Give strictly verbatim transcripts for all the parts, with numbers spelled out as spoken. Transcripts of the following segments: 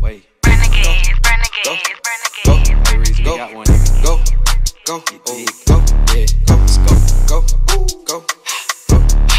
Wait. Renegades, renegades, renegades. Go, got one. Go, go, oh, go, yeah, go, let's go, go, go, go, go,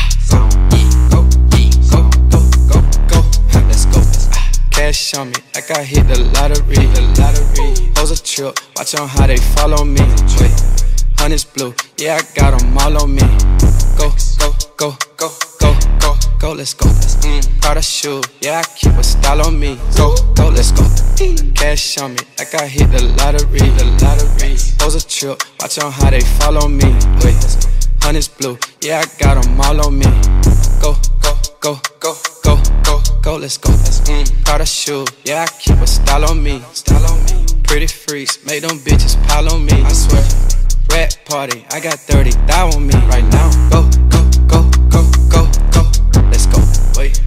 go, go, go, go, let's go. Cash on me, like I hit the lottery, the lottery. Hoes a trip, watch on how they follow me. Wait, honey's blue, yeah, I got them all on me. Go, go, go, go, go, go, go, let's go. Mm, Prada shoe, yeah, I keep a style on me. Go, go, let's go. Cash on me, like I hit the lottery, the lottery. Hoes a trip, watch on how they follow me. Wait, honey's blue, yeah, I got them all on me. Go, go, go, go, go, go, go, let's go. Mm, Prada shoe, yeah, I keep a style on me, style on me. Pretty freaks, make them bitches pile on me. I swear, rat party, I got thirty thou on me right now. Go, go, go, go, go, go, let's go. Wait,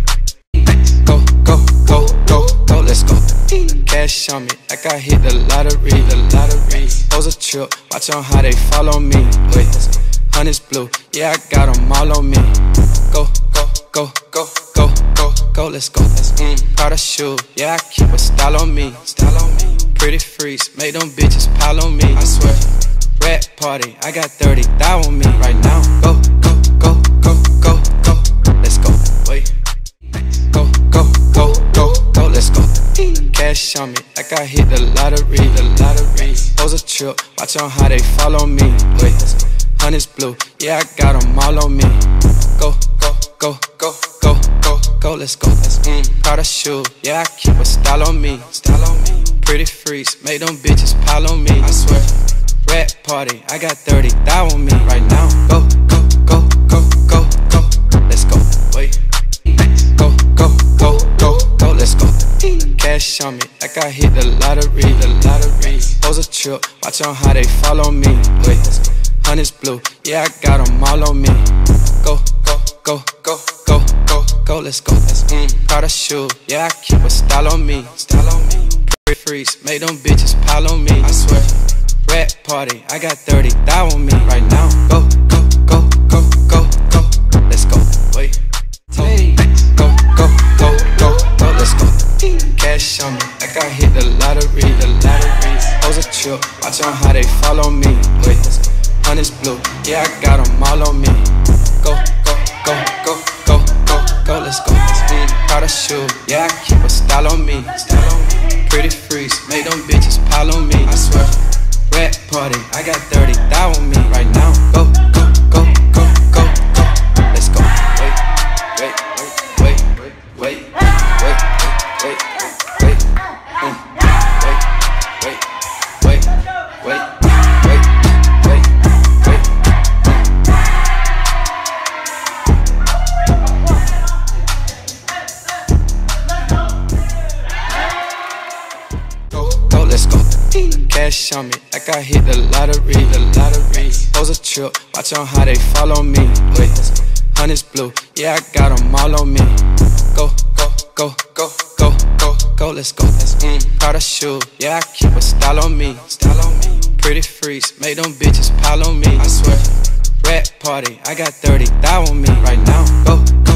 go, go, go, go, go, let's go. Cash on me, like I hit the lottery, the lottery. Hoes a trip, watch on how they follow me. Wait, honey's blue, yeah, I got them all on me. Go, go, go, go, go, go, go, let's go. Mm, Prada shoe, yeah, I keep a style on me, style on me. Pretty freaks, make them bitches pile on me. I swear, rat party, I got thirty thou on me right now. Go, go, go, go, go, go, let's go. Wait, go, go, go, go, go, let's go. Cash on me, like I hit the lottery, the lottery. Hoes a trip, watch on how they follow me. Wait, honey's blue, yeah, I got them all on me. Go, go, go, go, go, go, go, let's go. Mm, Prada shoe, yeah, I keep a style on me, style on me. Pretty freaks, make them bitches pile on me. I swear, rat party, I got thirty thou on me right now. Go, go, go, go, go, go, let's go. Wait, go, go, go, go, go, let's go. Cash on me, like I hit the lottery, the lottery. Hoes a trip, watch on how they follow me. Wait, honey's blue, yeah, I got them all on me. Go, go, go, go, go, go, go, let's go. Mm, Prada shoe, yeah, I keep a style on me, style on me. Pretty freaks, make them bitches pile on me. I swear, rat party, I got thirty thou on me right now. Go, go, go, go, go, go, let's go. Wait, hey, go, go, go, go, go, let's go. Cash on me, like I hit the lottery, the lottery. Hoes a trip, watch on how they follow me. Wait, honey's blue, yeah, I got them all on me. Go, go, go, go, go, go, go, let's go. Mm, Prada shoe, yeah, I keep a style on me, style on me. Pretty freaks, make them bitches pile on me. I swear, rat party, I got thirty thou on me right now. Go, go, go, go, go, go, let's go. Wait, wait, wait, wait, wait, wait, wait, wait, wait, mm, wait, wait, wait, wait, wait, wait, wait, wait, go, go, let's go. Cash on me, like I hit the lottery, the lottery. Hoes a trip, watch on how they follow me. Wait, honey's blue, yeah, I got them all on me. Go, go, go, go, go, go, go, let's go. Mm, Prada shoe, yeah, I keep a style on me, style on me. Pretty freaks, make them bitches pile on me. I swear, rat party, I got thirty thou on me right now. Go, go.